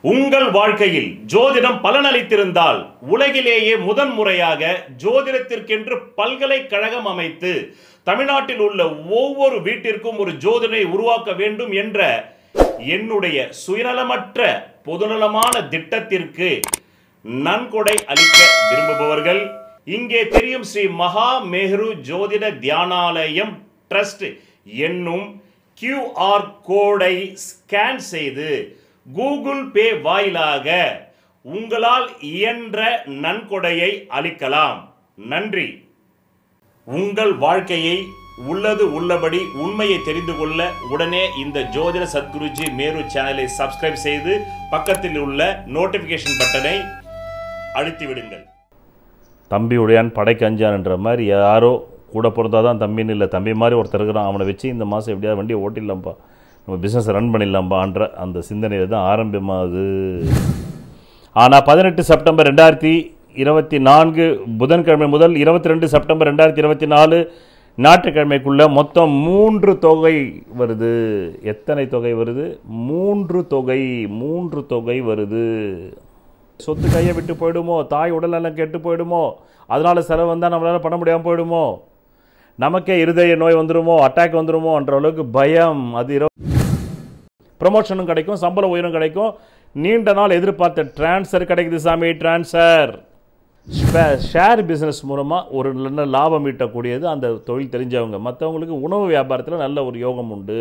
உங்கள் வாழ்க்கையில் ஜோதிடம் பலனளித்திருந்தால் உலகிலேயே முதன்முறையாக ஜோதிடத்திற்கென்று பல்கலைக்கழகம் அமைத்து தமிழ்நாட்டில் உள்ள ஒவ்வொரு வீட்டிற்கும் ஒரு ஜோதிடரை உருவாக்க வேண்டும் என்ற என்னுடைய சுயநலமற்ற பொதுநலமான திட்டத்திற்கு நன்கொடை அளிக்க விரும்புபவர்கள் இங்கே தெரியும் ஸ்ரீ மகா மேரு ஜோதிட தியானாலயம் ட்ரஸ்ட் என்னும் QR கோடை ஸ்கேன் செய்து கூகுள் பே வாயிலாக உங்களால் இயன்ற நன்கொடையை அளிக்கலாம். நன்றி. உங்கள் வாழ்க்கையை உள்ளது உள்ளபடி உண்மையை தெரிந்து கொள்ள உடனே இந்த ஜோதிட சத்குருஜி மேரு சேனலை சப்ஸ்கிரைப் செய்து பக்கத்தில் உள்ள நோட்டிபிகேஷன் பட்டனை அழுத்தி விடுங்கள். தம்பி உடையான் படைக்கு அஞ்சான் என்ற மாதிரி யாரோ கூட பிறந்தாதான் தம்பின்னு இல்லை, தம்பி மாதிரி ஒருத்தர் இருக்கிறான், அவனை வச்சு இந்த மாதம் எப்படியாவது வண்டியை ஓட்டிடலாம்ப்பா, நம்ம பிஸ்னஸ் ரன் பண்ணிடலாம்பான்ற அந்த சிந்தனையில் தான் ஆரம்பமாகுது. ஆனால் 18 செப்டம்பர் 2024 புதன்கிழமை முதல் 22 செப்டம்பர் 2024 ஞாயிற்றுக்கிழமைக்குள்ள மொத்தம் 3 தொகை வருது. எத்தனை தொகை வருது? 3 தொகை வருது. சொத்து கையை விட்டு போயிடுமோ, தாய் உடல்நலம் கெட்டு போயிடுமோ, அதனால் செலவு வந்தால் நம்மளால் பண்ண முடியாமல் போயிடுமோ, நமக்கே இருதய நோய் வந்துடுமோ, அட்டாக் வந்துடுமோ என்ற அளவுக்கு பயம். அது ப்ரமோஷனும் கிடைக்கும், சம்பள உயரும் கிடைக்கும், நீண்ட நாள் எதிர்பார்த்த டிரான்ஸ்ஃபர் கிடைக்குது சாமி. டிரான்ஸ்ஃபர் ஷேர் பிஸ்னஸ் மூலமாக ஒரு நல்ல லாபம் ஈட்டக்கூடியது அந்த தொழில் தெரிஞ்சவங்க. மற்றவங்களுக்கு உணவு வியாபாரத்தில் நல்ல ஒரு யோகம் உண்டு.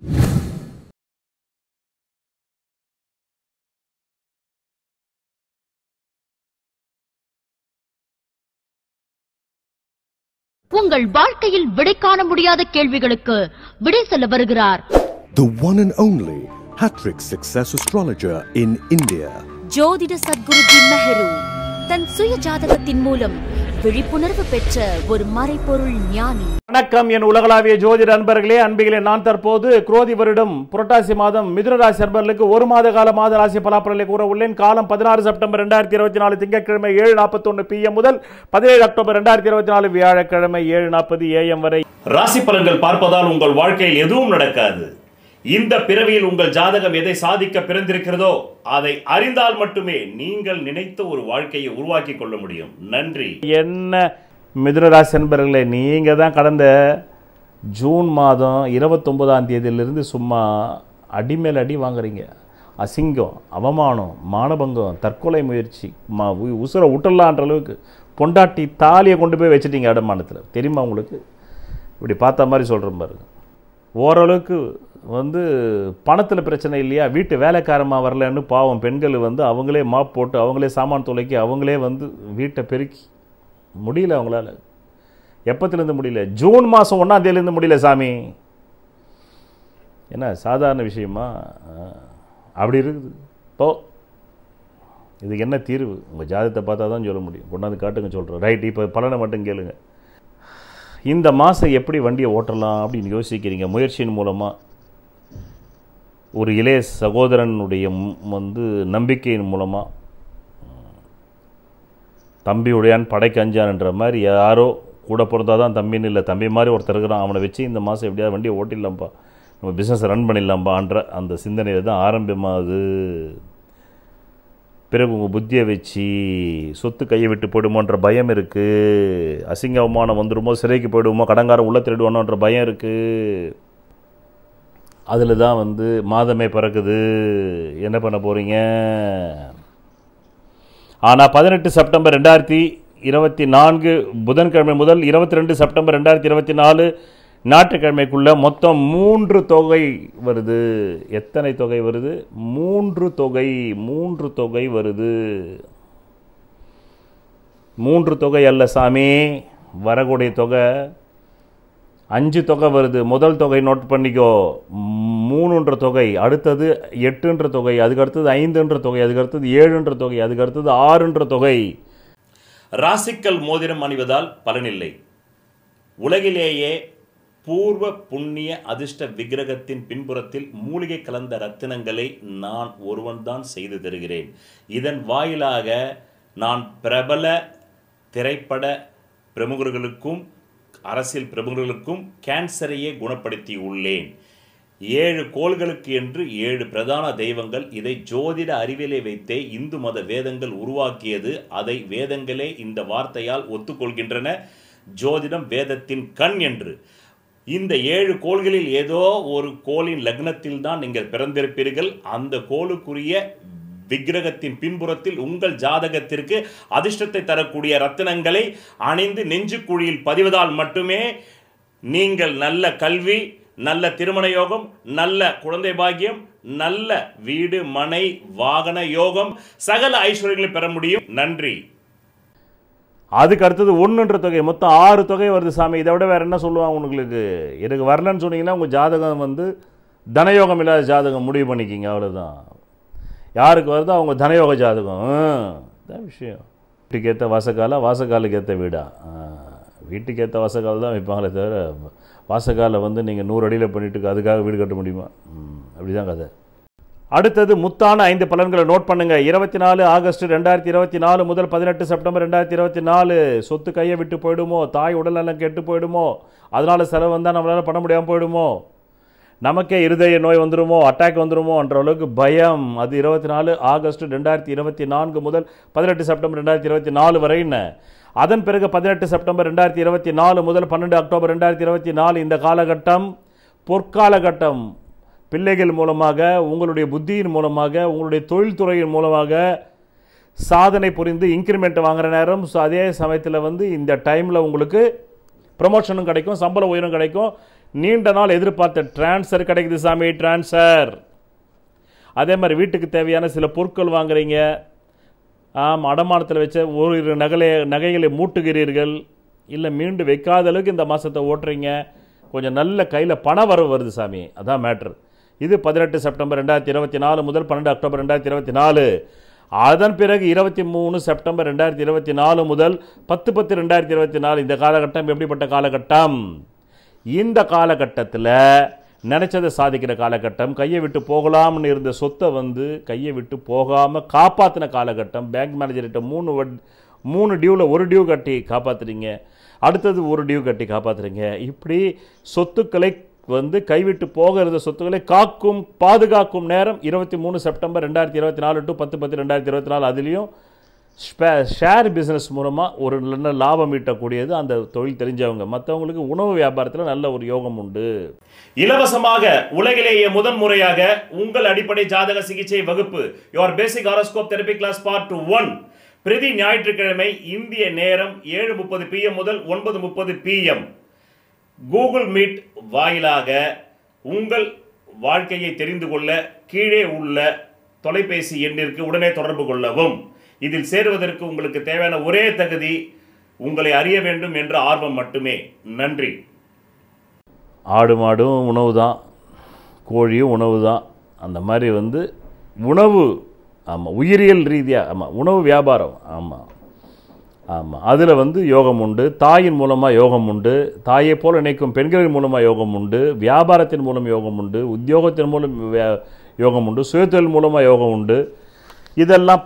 உங்கள் வாழ்க்கையில் விடை காண முடியாத கேள்விகளுக்கு விடை சொல்ல வருகிறார் The one and only Hattrick Success Astrologer in India. ஜோதிட சத்குருஜி மெஹரு தன் சுய ஜாதகத்தின் மூலம் விழிப்புணர்வு பெற்ற ஒரு மறைபொருள் ஞானி. வணக்கம் என் உலகளாவிய ஜோதிட அன்பர்களே, அன்பிகளே. நான் தற்போது குரோதி வருடம் புரட்டாசி மாதம் மிதுன ராசி அன்பர்களுக்கு ஒரு மாத கால மாத ராசி பலாபலனை கூற உள்ளேன். காலம் 16 செப்டம்பர் 2024 திங்கட்கிழமை 7:41 PM முதல் 17 அக்டோபர் 2024 வியாழக்கிழமை 7:40 AM வரை. ராசி பலன்கள் பார்ப்பதால் உங்கள் வாழ்க்கையில் எதுவும் நடக்காது. இந்த பிறவியில் உங்கள் ஜாதகம் எதை சாதிக்க பிறந்திருக்கிறதோ அதை அறிந்தால் மட்டுமே நீங்கள் நினைத்த ஒரு வாழ்க்கையை உருவாக்கி கொள்ள முடியும். நன்றி. என்ன மிதுனராசி நண்பர்களே, நீங்கள் தான் கடந்த ஜூன் மாதம் 29ஆம் தேதியிலிருந்து சும்மா அடிமேல் அடி வாங்குறீங்க. அசிங்கம், அவமானம், மானபங்கம், தற்கொலை முயற்சி, உசுரை விட்டுடலான்ற அளவுக்கு பொண்டாட்டி தாலியை கொண்டு போய் வச்சுட்டீங்க அடமானத்தில். தெரியுமா உங்களுக்கு? இப்படி பார்த்த மாதிரி சொல்கிறேன் பாருங்க. ஓரளவுக்கு பணத்தில் பிரச்சனை இல்லையா, வீட்டு வேலைக்காரமாக வரலன்னு பாவம் பெண்கள் அவங்களே மாப் போட்டு அவங்களே சாமான் துளைக்கி அவங்களே வீட்டை பெருக்கி முடியல. அவங்களால எப்பத்துலேருந்து முடியல? ஜூன் மாதம் 1ஆம் தேதியிலேருந்து முடியல சாமி. என்ன சாதாரண விஷயமா? அப்படி இருக்குது. இப்போ இதுக்கு என்ன தீர்வு? உங்கள் ஜாதகத்தை பார்த்தா தான் சொல்ல முடியும். கொண்டாந்து காட்டுங்க சொல்கிறேன். ரைட், இப்போ பலனை மட்டும் கேளுங்க. இந்த மாதம் எப்படி வண்டியை ஓட்டலாம் அப்படின்னு யோசிக்கிறீங்க. முயற்சியின் மூலமாக ஒரு இளைய சகோதரனுடைய நம்பிக்கையின் மூலமாக தம்பி உடையான் படைக்கு அஞ்சான் என்ற மாதிரி யாரோ கூட பிறந்தாதான் தம்பின்னு இல்லை, தம்பி மாதிரி ஒருத்தர் இருக்கிறான், அவனை வச்சு இந்த மாதம் எப்படியாவது வண்டியை ஓட்டிடலாம்ப்பா, நம்ம பிஸ்னஸ் ரன் பண்ணிடலாம்பான்ற அந்த சிந்தனையில் தான் ஆரம்பமாகுது. பிறகு உங்கள் புத்தியை வச்சு சொத்து கையை விட்டு போயிடுமோன்ற பயம் இருக்குது. அசிங்க அவமானம் வந்துடுமோ, சிறைக்கு போயிடுவோமோ, கடங்காரம் உள்ள திருடுவானோன்ற பயம் இருக்குது. அதில் தான் மாதமே பிறக்குது. என்ன பண்ண போகிறீங்க? ஆனால் 18 செப்டம்பர் 2024 புதன்கிழமை முதல் 22 செப்டம்பர் 2024 ஞாயிற்றுக்கிழமைக்குள்ள மொத்தம் 3 தொகை வருது. எத்தனை தொகை வருது? 3 தொகை வருது. 3 தொகை அல்ல சாமி, வரக்கூடிய தொகை 5 தொகை வருது. முதல் தொகை நோட் பண்ணிக்கோ, 3ன்ற தொகை, அடுத்தது 8ன்ற தொகை, அதுக்கு அடுத்தது 5ன்ற தொகை, அதுக்கு அடுத்தது 7ன்ற தொகை, அதுக்கு அடுத்தது 6ன்ற தொகை. ராசிக்கல் மோதிரம் அணிவதால் பலனில்லை. உலகிலேயே பூர்வ புண்ணிய அதிர்ஷ்ட விக்கிரகத்தின் பின்புறத்தில் மூலிகை கலந்த ரத்தினங்களை நான் ஒருவன்தான் செய்து தருகிறேன். இதன் வாயிலாக நான் பிரபல திரைப்பட பிரமுகர்களுக்கும் அரசியல் பிரமுகர்களுக்கும் கேன்சரையே குணப்படுத்தி உள்ளேன். 7 கோள்களுக்கு என்று 7 பிரதான தெய்வங்கள். இதை ஜோதிட அறிவியலை வைத்தே இந்து மத வேதங்கள் உருவாக்கியது. அதை வேதங்களே இந்த வார்த்தையால் ஒத்துக்கொள்கின்றன. ஜோதிடம் வேதத்தின் கண் என்று. இந்த 7 கோள்களில் ஏதோ ஒரு கோளின் லக்னத்தில் தான் நீங்கள் பிறந்திருப்பீர்கள். அந்த கோளுக்குரிய விக்கிரகத்தின் பின்புறத்தில் உங்கள் ஜாதகத்திற்கு அதிர்ஷ்டத்தை தரக்கூடிய ரத்தினங்களை அணிந்து நெஞ்சுக்குழியில் பதிவதால் மட்டுமே நீங்கள் நல்ல கல்வி, நல்ல திருமண யோகம், நல்ல குழந்தை பாக்கியம், நல்ல வீடு மனை வாகன யோகம், சகல ஐஸ்வர்யங்களை பெற முடியும். நன்றி. அதுக்கு அடுத்தது 1ன்ற தொகை, மொத்தம் 6 தொகை வருது சாமி. இதை விட வேற என்ன சொல்லுவாங்க உங்களுக்கு? எனக்கு வரலன்னு சொன்னீங்கன்னா உங்கள் ஜாதகம் வந்து தனயோகம் இல்லாத ஜாதகம் முடிவு பண்ணிக்கிங்க, அவ்வளோதான். யாருக்கு வருதோ அவங்க தனயோக ஜாதகம். இதான் விஷயம். வீட்டுக்கு ஏற்ற வாசக்கால, வாசக்காலுக்கு ஏற்ற வீடா? வீட்டுக்கு ஏற்ற வாசக்கால் தான் வைப்பாங்களே தவிர வாசக்காலை வந்து நீங்கள் 100 அடியில் பண்ணிட்டு அதுக்காக வீடு கட்ட முடியுமா? அப்படி தான் கதை. அடுத்தது முத்தான 5 பலன்களை நோட் பண்ணுங்க. 24 ஆகஸ்ட் 2024 முதல் 18 செப்டம்பர் 2024. சொத்து கையை விட்டு போயிடுமோ? தாய் உடலெல்லாம் கெட்டு போயிடுமோ? அதனால செலவு வந்தால் நம்மளால பண்ண முடியாமல் போயிடுமோ? நமக்கே இருதய நோய் வந்துடுமோ, அட்டாக் வந்துடுமோ என்ற அளவுக்கு பயம். அது 24 ஆகஸ்ட் 2024 முதல் 18 செப்டம்பர் 2024 வரைன்னு. அதன் பிறகு 18 செப்டம்பர் 2024 முதல் 12 அக்டோபர் 2024 இந்த காலகட்டம் பொற்காலகட்டம். பிள்ளைகள் மூலமாக, உங்களுடைய புத்தியின் மூலமாக, உங்களுடைய தொழில்துறையின் மூலமாக சாதனை புரிந்து இன்க்ரிமெண்ட் வாங்குற நேரம். ஸோ அதே சமயத்தில் வந்து இந்த டைமில் உங்களுக்கு ப்ரமோஷனும் கிடைக்கும், சம்பள உயரும் கிடைக்கும். நீண்ட நாள் எதிர்பார்த்த டிரான்ஸ்ஃபர் கிடைக்குது சாமி, டிரான்ஸ்ஃபர். அதே மாதிரி வீட்டுக்கு தேவையான சில பொருட்கள் வாங்குறீங்க. அடமானத்தில் வச்ச ஒரு நகைகளை மூட்டுகிறீர்கள், இல்லை மீண்டு வைக்காத அளவுக்கு இந்த மாதத்தை ஓட்டுறீங்க. கொஞ்சம் நல்ல கையில் பண வரவு வருது சாமி, அதான் மேட்ரு. இது 18 செப்டம்பர் 2024 முதல் 12 அக்டோபர் 2024. அதன் பிறகு 23 செப்டம்பர் 2024 முதல் 10/10/2024 இந்த காலகட்டம் எப்படிப்பட்ட காலகட்டம்? இந்த காலகட்டத்தில் நினைச்சதை சாதிக்கிற காலகட்டம். கையை விட்டு போகலாம்னு இருந்த சொத்தை வந்து கையை விட்டு போகாமல் காப்பாற்றின காலகட்டம். பேங்க் மேனேஜர்கிட்ட 3 டியூவில் 1 டியூ கட்டி காப்பாற்றுறீங்க, அடுத்தது 1 டியூ கட்டி காப்பாற்றுறீங்க. இப்படி சொத்துக்களை வந்து கைவிட்டு போக இருந்த சொத்துக்களை காக்கும் பாதுகாக்கும் நேரம் 23 செப்டம்பர் 2024 டு 10/10/2024. அதுலேயும் ஷேர் பிஸ்னஸ் மூலமாக ஒரு நல்ல லாபம் ஈட்டக்கூடியது அந்த தொழில் தெரிஞ்சவங்க. மற்றவங்களுக்கு உணவு வியாபாரத்தில் நல்ல ஒரு யோகம் உண்டு. இலவசமாக உலகிலேயே முதன்முறையாக உங்கள் அடிப்படை ஜாதக சிகிச்சை வகுப்பு your basic horoscope therapy class part 1 பிரதி ஞாயிற்றுக்கிழமை இந்திய நேரம் 7:30 PM முதல் 9:30 PM கூகுள் மீட் வாயிலாக உங்கள் வாழ்க்கையை தெரிந்து கொள்ள கீழே உள்ள தொலைபேசி எண்ணிற்கு உடனே தொடர்பு கொள்ளவும். இதில் சேருவதற்கு உங்களுக்கு தேவையான ஒரே தகுதி உங்களை அறிய வேண்டும் என்ற ஆர்வம் மட்டுமே. நன்றி. ஆடு மாடும் உணவு தான், கோழியும் உணவு தான். அந்த மாதிரி வந்து உணவு, ஆமாம், உயிரியல் ரீதியாக, ஆமாம், உணவு வியாபாரம், ஆமாம் ஆமாம், அதில் வந்து யோகம் உண்டு. தாயின் மூலமாக யோகம் உண்டு, தாயை போல் நினைக்கும் பெண்களின் மூலமாக யோகம் உண்டு, வியாபாரத்தின் மூலம் யோகம் உண்டு, உத்தியோகத்தின் மூலம் யோகம் உண்டு, சுயதொழில் மூலமாக யோகம் உண்டு. இதெல்லாம்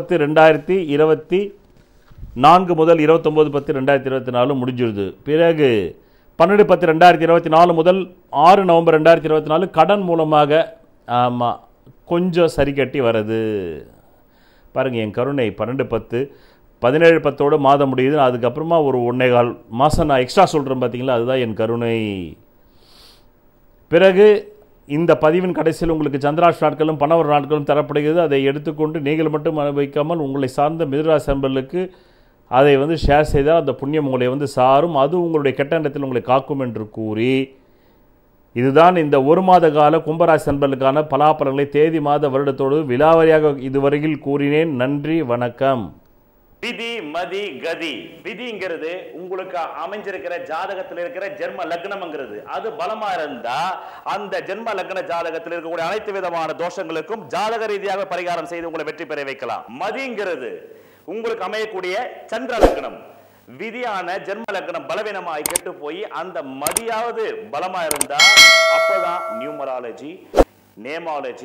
10/10/2024 முதல் 29/10/2024 முடிஞ்சிருது. பிறகு 12/10/2024 முதல் 6 நவம்பர் 2024 கடன் மூலமாக, ஆமாம், கொஞ்சம் சரி கட்டி வருது. பாருங்கள், என் கருணை 12/10 17/10 மாதம் முடியுது. அதுக்கப்புறமா ஒரு 1.25 மாதம் நான் எக்ஸ்ட்ரா சொல்கிறேன் பார்த்தீங்களா, அதுதான் என் கருணை. பிறகு இந்த பதிவின் கடைசியில் உங்களுக்கு சந்திராஷ் நாட்களும் பணவர் நாட்களும் தரப்படுகிறது. அதை எடுத்துக்கொண்டு நீங்கள் மட்டும் அனுபவிக்காமல் உங்களை சார்ந்த மிதுராசி அன்பர்களுக்கு அதை வந்து ஷேர் செய்தால் அந்த புண்ணியம் உங்களை வந்து சாரும். அது உங்களுடைய கெட்ட எண்ணத்தில் உங்களை காக்கும் என்று கூறி, இதுதான் இந்த 1 மாத கால கும்பராசி அன்பர்களுக்கான பலாபலன்களை தேதி மாத வருடத்தோடு விலாவரியாக இதுவரையில் கூறினேன். நன்றி, வணக்கம். விதி மதி கதி. விதிங்கிறது உங்களுக்கு அமைஞ்சிருக்கிற ஜாதகத்தில் இருக்கிற ஜென்ம லக்னம்ங்கிறது. அது பலமா இருந்தா அந்த ஜென்ம லக்ன ஜாதகத்தில் இருக்கக்கூடிய அனைத்து விதமான தோஷங்களுக்கும் ஜாதக ரீதியாக பரிகாரம் செய்து உங்களை வெற்றி பெற வைக்கலாம். மதிங்கிறது உங்களுக்கு அமையக்கூடிய சந்திர லக்னம். விதியான ஜென்ம லக்னம் பலவீனமாய் கெட்டு போய் அந்த மதியாவது பலமா இருந்தா அப்பதான் நியூமராலஜி, நேமாலஜி,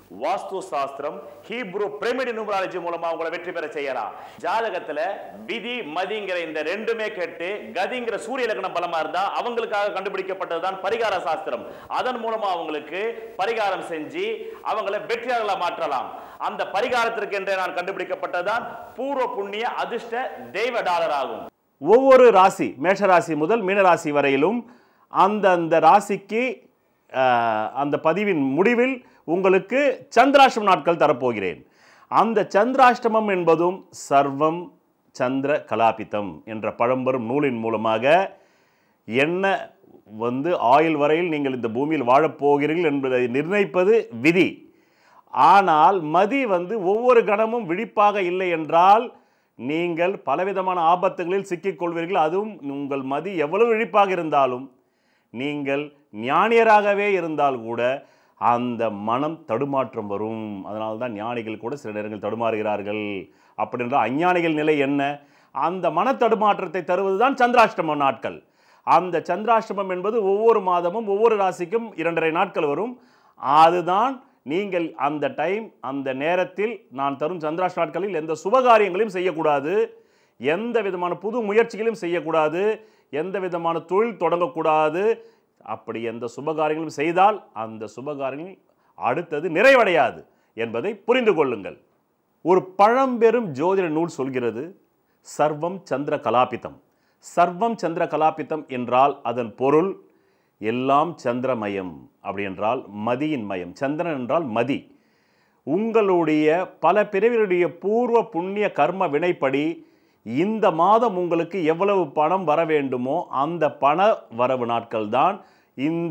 வாஸ்து சாஸ்திரம், ஹீப்ரு பிரமிட் நியூமராலஜி மூலமா உங்களை வெற்றி பெற செய்யலாம். ஜாதகத்துல விதி மதிங்கிற இந்த ரெண்டுமே கேட்டு கதிங்கிற சூரிய லக்னம் பலமா இருந்தா அவங்களுக்காக கண்டுபிடிக்கப்பட்டதுதான் பரிகார சாஸ்திரம். அதன் மூலமா அவங்களுக்கு பரிகாரம் செஞ்சு அவங்களை வெற்றியாளர்களா மாற்றலாம். அந்த பரிகாரத்திற்கு என்றே நான் கண்டுபிடிக்கப்பட்டதுதான் பூர்வ புண்ணிய அதிர்ஷ்ட தெய்வ டாலர் ஆகும். ஒவ்வொரு ராசி, மேஷராசி முதல் மீனராசி வரையிலும் அந்த ராசிக்கு அந்த பதிவின் முடிவில் உங்களுக்கு சந்திராஷ்டம நாட்கள் தரப்போகிறேன். அந்த சந்திராஷ்டமம் என்பதும் சர்வம் சந்திர கலாபிதம் என்ற பழம்பெரும் நூலின் மூலமாக என்ன ஆயுள் வரையில் நீங்கள் இந்த பூமியில் வாழப்போகிறீர்கள் என்பதை நிர்ணயிப்பது விதி. ஆனால் மதி ஒவ்வொரு கணமும் விழிப்பாக இல்லை என்றால் நீங்கள் பலவிதமான ஆபத்துகளில் சிக்கிக்கொள்வீர்கள். அதுவும் உங்கள் மதி எவ்வளவு விழிப்பாக இருந்தாலும் நீங்கள் ஞானியராகவே இருந்தால் கூட அந்த மனம் தடுமாற்றம் வரும். அதனால்தான் ஞானிகள் கூட சில நேரங்கள் தடுமாறுகிறார்கள். அப்படி என்றால் அஞ்ஞானிகள் நிலை என்ன? அந்த மன தடுமாற்றத்தை தருவதுதான் சந்திராஷ்டம நாட்கள். அந்த சந்திராஷ்டமம் என்பது ஒவ்வொரு மாதமும் ஒவ்வொரு ராசிக்கும் 2.5 நாட்கள் வரும். அதுதான் நீங்கள் அந்த டைம், அந்த நேரத்தில் நான் தரும் சந்திராஷ்டம நாட்களில் எந்த சுபகாரியங்களையும் செய்யக்கூடாது, எந்த விதமான புது முயற்சிகளையும் செய்யக்கூடாது, எந்த விதமான தொழில் தொடங்கக்கூடாது. அப்படி எந்த சுபகாரியங்களும் செய்தால் அந்த சுபகாரியங்கள் அடுத்தது நிறைவடையாது என்பதை புரிந்து கொள்ளுங்கள். ஒரு பழம்பெரும் ஜோதிட நூல் சொல்கிறது, சர்வம் சந்திர கலாபிதம். சர்வம் சந்திர கலாபிதம் என்றால் அதன் பொருள் எல்லாம் சந்திரமயம். அப்படி என்றால் மதியின் மயம். சந்திரன் என்றால் மதி. உங்களுடைய பல பிறவிகளுடைய பூர்வ புண்ணிய கர்ம வினைப்படி இந்த மாதம் உங்களுக்கு எவ்வளவு பணம் வர வேண்டுமோ அந்த பண வரவு நாட்கள் தான் இந்த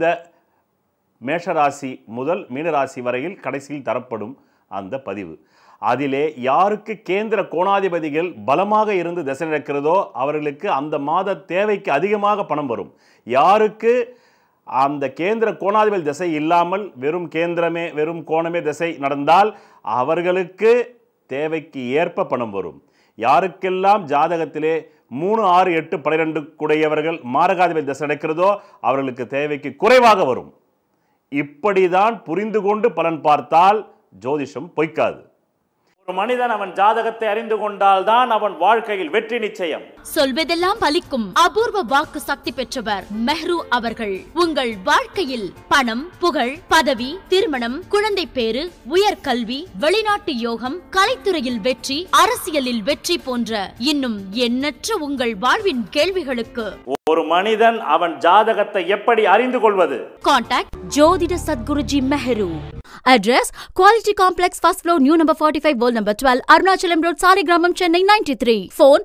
மேஷராசி முதல் மீனராசி வரையில் கடைசியில் தரப்படும் அந்த பதிவு. அதிலே யாருக்கு கேந்திர கோணாதிபதிகள் பலமாக இருந்து திசை நடக்கிறதோ அவர்களுக்கு அந்த மாத தேவைக்கு அதிகமாக பணம் வரும். யாருக்கு அந்த கேந்திர கோணாதிபதி திசை இல்லாமல் வெறும் கோணமே திசை நடந்தால் அவர்களுக்கு தேவைக்கு ஏற்ப பணம் வரும். யாருக்கெல்லாம் ஜாதகத்திலே 3, 6, 8, 12 கூடையவர்கள் மாரகாதிபதி திசை நடக்கிறதோ அவர்களுக்கு தேவைக்கு குறைவாக வரும். இப்படிதான் புரிந்து கொண்டு பலன் பார்த்தால் ஜோதிஷம் பொய்க்காது. ஒரு மனிதன் அவன் ஜாதகத்தை அறிந்து கொண்டால் தான் அவன் வாழ்க்கையில் வெற்றி நிச்சயம். சொல்வதெல்லாம் பலிக்கும் அபூர்வ வாக்கு சக்தி பெற்றவர் மெஹ்ரு அவர்கள். உங்கள் வாழ்க்கையில் பணம், புகழ், பதவி, திருமணம், குழந்தை பேறு, உயர்கல்வி, வெளிநாட்டு யோகம், கலைத்துறையில் வெற்றி, அரசியலில் வெற்றி போன்ற இன்னும் எண்ணற்ற உங்கள் வாழ்வின் கேள்விகளுக்கு ஒரு மனிதன் அவன் ஜாதகத்தை எப்படி அறிந்து கொள்வது? கான்டாக்ட் ஜோதிட Sadguruji Mehru. Address Quality Complex, first floor, new number 45, wall number 12, Arunachalam Road, Saligramam, Chennai 93. Phone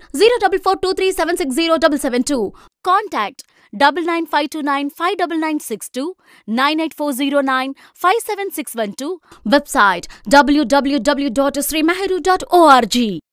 0442376072. Contact 9952959962, 98409 57612. Website www.srimeheru.org.